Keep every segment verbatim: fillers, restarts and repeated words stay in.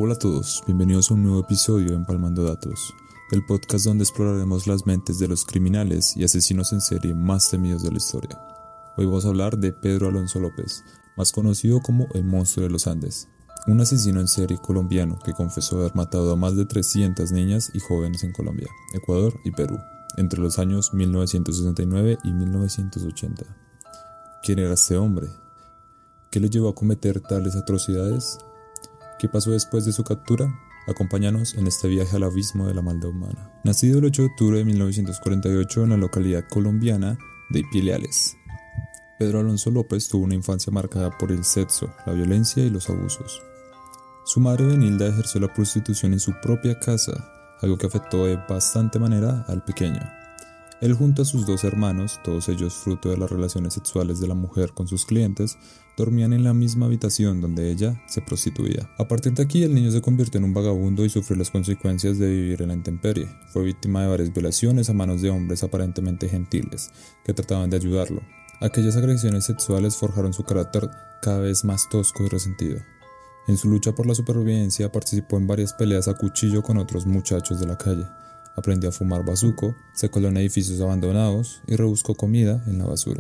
Hola a todos, bienvenidos a un nuevo episodio de Empalmando Datos, el podcast donde exploraremos las mentes de los criminales y asesinos en serie más temidos de la historia. Hoy vamos a hablar de Pedro Alonso López, más conocido como el Monstruo de los Andes, un asesino en serie colombiano que confesó haber matado a más de trescientas niñas y jóvenes en Colombia, Ecuador y Perú, entre los años mil novecientos sesenta y nueve y mil novecientos ochenta. ¿Quién era este hombre? ¿Qué le llevó a cometer tales atrocidades? ¿Qué pasó después de su captura? Acompáñanos en este viaje al abismo de la maldad humana. Nacido el ocho de octubre de mil novecientos cuarenta y ocho en la localidad colombiana de Ipiales, Pedro Alonso López tuvo una infancia marcada por el sexo, la violencia y los abusos. Su madre Benilda ejerció la prostitución en su propia casa, algo que afectó de bastante manera al pequeño. Él junto a sus dos hermanos, todos ellos fruto de las relaciones sexuales de la mujer con sus clientes, dormían en la misma habitación donde ella se prostituía. A partir de aquí, el niño se convirtió en un vagabundo y sufrió las consecuencias de vivir en la intemperie. Fue víctima de varias violaciones a manos de hombres aparentemente gentiles, que trataban de ayudarlo. Aquellas agresiones sexuales forjaron su carácter cada vez más tosco y resentido. En su lucha por la supervivencia, participó en varias peleas a cuchillo con otros muchachos de la calle. Aprendió a fumar bazuco, se coló en edificios abandonados y rebuscó comida en la basura.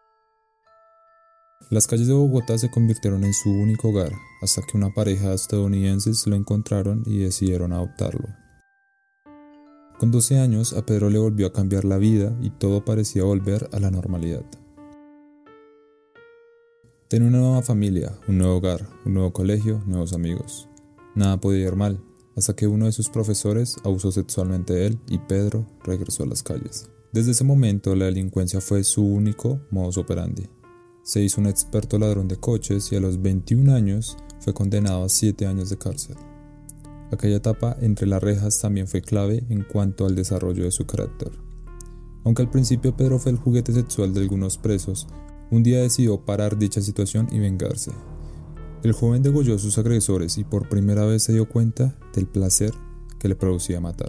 Las calles de Bogotá se convirtieron en su único hogar, hasta que una pareja de estadounidenses lo encontraron y decidieron adoptarlo. Con doce años, a Pedro le volvió a cambiar la vida y todo parecía volver a la normalidad. Tenía una nueva familia, un nuevo hogar, un nuevo colegio, nuevos amigos. Nada podía ir mal, hasta que uno de sus profesores abusó sexualmente de él y Pedro regresó a las calles. Desde ese momento, la delincuencia fue su único modus operandi. Se hizo un experto ladrón de coches y a los veintiún años fue condenado a siete años de cárcel. Aquella etapa entre las rejas también fue clave en cuanto al desarrollo de su carácter. Aunque al principio Pedro fue el juguete sexual de algunos presos, un día decidió parar dicha situación y vengarse. El joven degolló a sus agresores y por primera vez se dio cuenta del placer que le producía matar.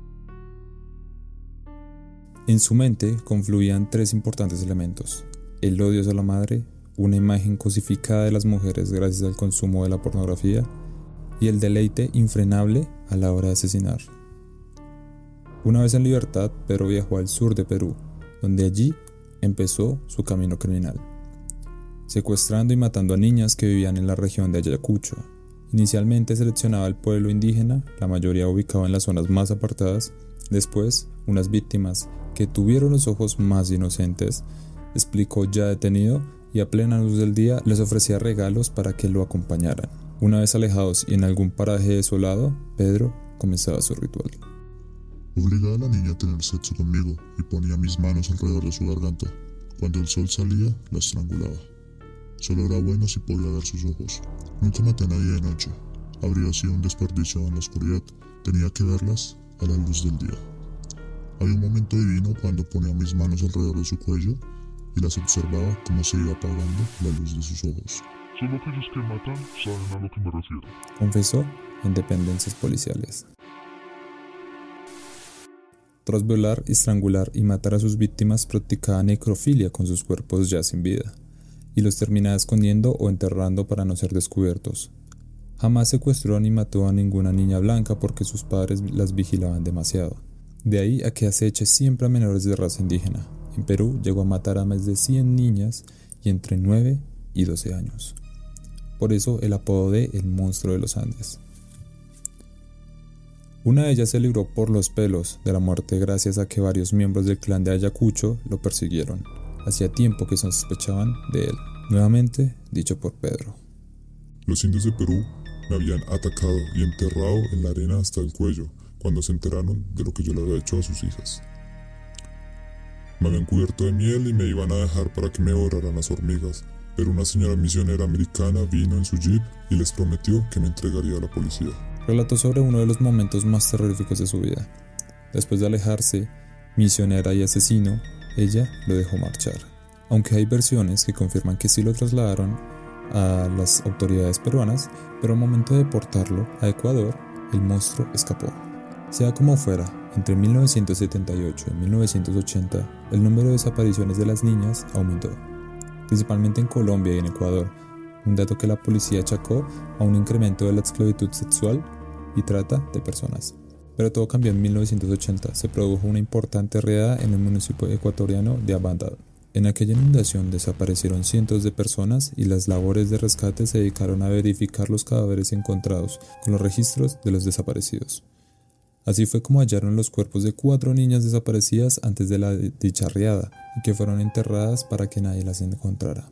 En su mente confluían tres importantes elementos: el odio hacia la madre, una imagen cosificada de las mujeres gracias al consumo de la pornografía y el deleite infrenable a la hora de asesinar. Una vez en libertad, Pedro viajó al sur de Perú, donde allí empezó su camino criminal, secuestrando y matando a niñas que vivían en la región de Ayacucho. Inicialmente seleccionaba al pueblo indígena, la mayoría ubicado en las zonas más apartadas. Después, unas víctimas que tuvieron los ojos más inocentes, explicó ya detenido, y a plena luz del día les ofrecía regalos para que lo acompañaran. Una vez alejados y en algún paraje desolado, Pedro comenzaba su ritual. Obligaba a la niña a tener sexo conmigo y ponía mis manos alrededor de su garganta. Cuando el sol salía, la estrangulaba. Solo era bueno si podía ver sus ojos. Nunca maté a nadie de noche. Habría sido un desperdicio en la oscuridad. Tenía que verlas a la luz del día. Había un momento divino cuando ponía mis manos alrededor de su cuello y las observaba como se iba apagando la luz de sus ojos. Solo aquellos que matan saben a lo que me refiero, confesó en dependencias policiales. Tras violar, estrangular y matar a sus víctimas, practicaba necrofilia con sus cuerpos ya sin vida, y los terminaba escondiendo o enterrando para no ser descubiertos. Jamás secuestró ni mató a ninguna niña blanca porque sus padres las vigilaban demasiado. De ahí a que aceche siempre a menores de raza indígena. En Perú llegó a matar a más de cien niñas y entre nueve y doce años. Por eso el apodo de El Monstruo de los Andes. Una de ellas se libró por los pelos de la muerte gracias a que varios miembros del clan de Ayacucho lo persiguieron. Hacía tiempo que sospechaban de él. Nuevamente, dicho por Pedro. Los indios de Perú me habían atacado y enterrado en la arena hasta el cuello cuando se enteraron de lo que yo le había hecho a sus hijas. Me habían cubierto de miel y me iban a dejar para que me devoraran las hormigas, pero una señora misionera americana vino en su jeep y les prometió que me entregaría a la policía. Relató sobre uno de los momentos más terroríficos de su vida. Después de alejarse, misionera y asesino, ella lo dejó marchar. Aunque hay versiones que confirman que sí lo trasladaron a las autoridades peruanas, pero al momento de deportarlo a Ecuador, el monstruo escapó. Sea como fuera, entre mil novecientos setenta y ocho y mil novecientos ochenta, el número de desapariciones de las niñas aumentó, principalmente en Colombia y en Ecuador, un dato que la policía achacó a un incremento de la esclavitud sexual y trata de personas. Pero todo cambió en mil novecientos ochenta, se produjo una importante redada en el municipio ecuatoriano de Abandad. En aquella inundación desaparecieron cientos de personas y las labores de rescate se dedicaron a verificar los cadáveres encontrados con los registros de los desaparecidos. Así fue como hallaron los cuerpos de cuatro niñas desaparecidas antes de la dicha riada y que fueron enterradas para que nadie las encontrara.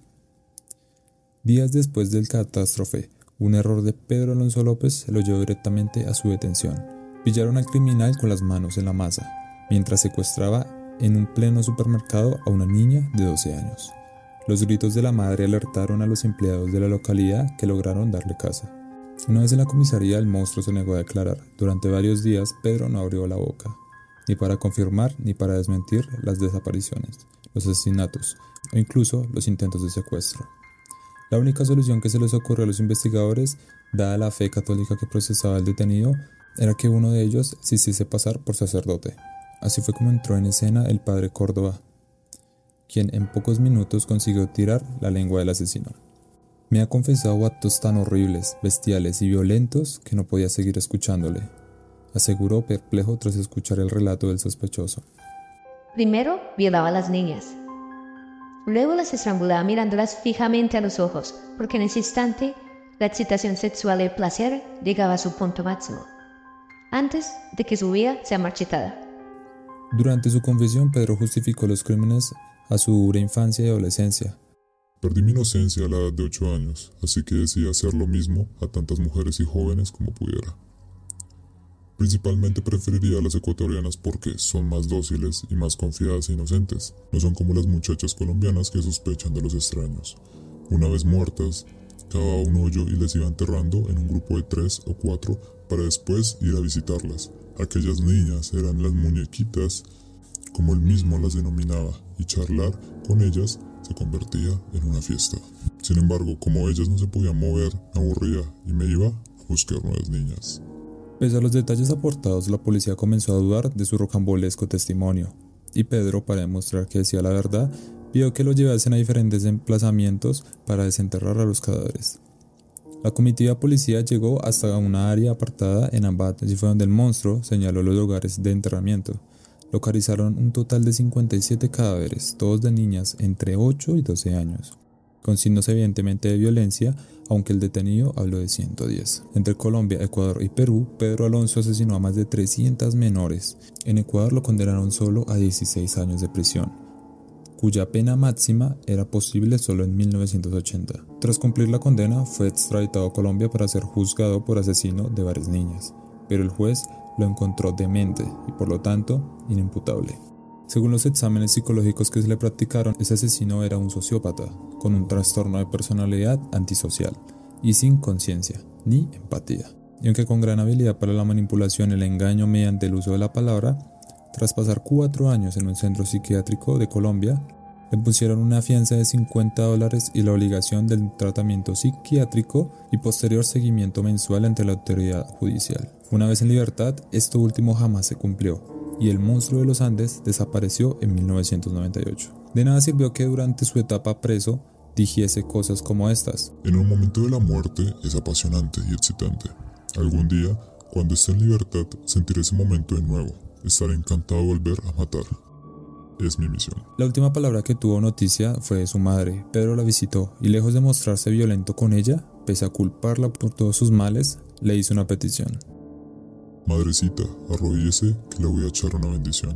Días después del catástrofe, un error de Pedro Alonso López lo llevó directamente a su detención. Pillaron al criminal con las manos en la masa, mientras secuestraba en un pleno supermercado a una niña de doce años. Los gritos de la madre alertaron a los empleados de la localidad que lograron darle caza. Una vez en la comisaría, el monstruo se negó a declarar. Durante varios días, Pedro no abrió la boca, ni para confirmar ni para desmentir las desapariciones, los asesinatos o incluso los intentos de secuestro. La única solución que se les ocurrió a los investigadores, dada la fe católica que procesaba el detenido, era que uno de ellos se hiciese pasar por sacerdote. Así fue como entró en escena el padre Córdoba, quien en pocos minutos consiguió tirar la lengua del asesino. Me ha confesado actos tan horribles, bestiales y violentos que no podía seguir escuchándole, aseguró perplejo tras escuchar el relato del sospechoso. Primero violaba a las niñas. Luego las estrangulaba mirándolas fijamente a los ojos, porque en ese instante la excitación sexual y el placer llegaba a su punto máximo, antes de que su vida sea marchitada. Durante su confesión, Pedro justificó los crímenes a su dura infancia y adolescencia. Perdí mi inocencia a la edad de ocho años, así que decidí hacer lo mismo a tantas mujeres y jóvenes como pudiera. Principalmente preferiría a las ecuatorianas porque son más dóciles y más confiadas e inocentes. No son como las muchachas colombianas que sospechan de los extraños. Una vez muertas, cavaba un hoyo y les iba enterrando en un grupo de tres o cuatro para después ir a visitarlas. Aquellas niñas eran las muñequitas, como él mismo las denominaba, y charlar con ellas se convertía en una fiesta. Sin embargo, como ellas no se podían mover, me aburría y me iba a buscar nuevas niñas. Pese a los detalles aportados, la policía comenzó a dudar de su rocambolesco testimonio, y Pedro, para demostrar que decía la verdad, pidió que lo llevasen a diferentes emplazamientos para desenterrar a los cadáveres. La comitiva policía llegó hasta una área apartada en Ambat, allí fue donde el monstruo señaló los lugares de enterramiento. Localizaron un total de cincuenta y siete cadáveres, todos de niñas entre ocho y doce años, con signos evidentemente de violencia, aunque el detenido habló de ciento diez. Entre Colombia, Ecuador y Perú, Pedro Alonso asesinó a más de trescientas menores. En Ecuador lo condenaron solo a dieciséis años de prisión, cuya pena máxima era posible solo en mil novecientos ochenta. Tras cumplir la condena, fue extraditado a Colombia para ser juzgado por asesino de varias niñas, pero el juez lo encontró demente y por lo tanto inimputable. Según los exámenes psicológicos que se le practicaron, ese asesino era un sociópata, con un trastorno de personalidad antisocial y sin conciencia ni empatía. Y aunque con gran habilidad para la manipulación y el engaño mediante el uso de la palabra, tras pasar cuatro años en un centro psiquiátrico de Colombia, le pusieron una fianza de cincuenta dólares y la obligación del tratamiento psiquiátrico y posterior seguimiento mensual ante la autoridad judicial. Una vez en libertad, esto último jamás se cumplió, y el monstruo de los Andes desapareció en mil novecientos noventa y ocho. De nada sirvió que durante su etapa preso dijese cosas como estas. En el momento de la muerte es apasionante y excitante. Algún día, cuando esté en libertad, sentiré ese momento de nuevo. Estaré encantado de volver a matar. Es mi misión. La última palabra que tuvo noticia fue de su madre. Pedro la visitó y lejos de mostrarse violento con ella, pese a culparla por todos sus males, le hizo una petición. Madrecita, arrodíllese que le voy a echar una bendición.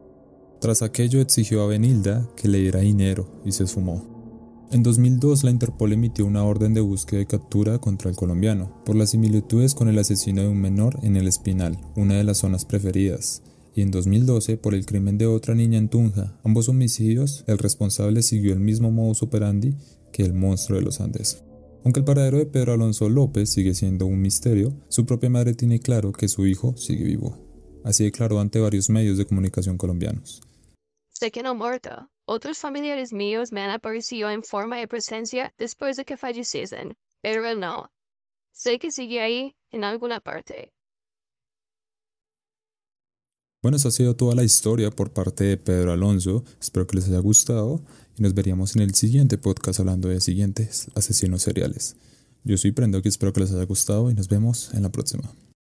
Tras aquello exigió a Benilda que le diera dinero y se esfumó. En dos mil dos la Interpol emitió una orden de búsqueda y captura contra el colombiano por las similitudes con el asesino de un menor en El Espinal, una de las zonas preferidas, y en dos mil doce por el crimen de otra niña en Tunja. Ambos homicidios, el responsable siguió el mismo modus operandi que el monstruo de los Andes. Aunque el paradero de Pedro Alonso López sigue siendo un misterio, su propia madre tiene claro que su hijo sigue vivo. Así declaró ante varios medios de comunicación colombianos. Sé que no muerto. Otros familiares míos me han aparecido en forma de presencia después de que falleciesen, pero él no. Sé que sigue ahí en alguna parte. Bueno, esa ha sido toda la historia por parte de Pedro Alonso. Espero que les haya gustado y nos veríamos en el siguiente podcast hablando de siguientes asesinos seriales. Yo soy Prendo, que espero que les haya gustado y nos vemos en la próxima.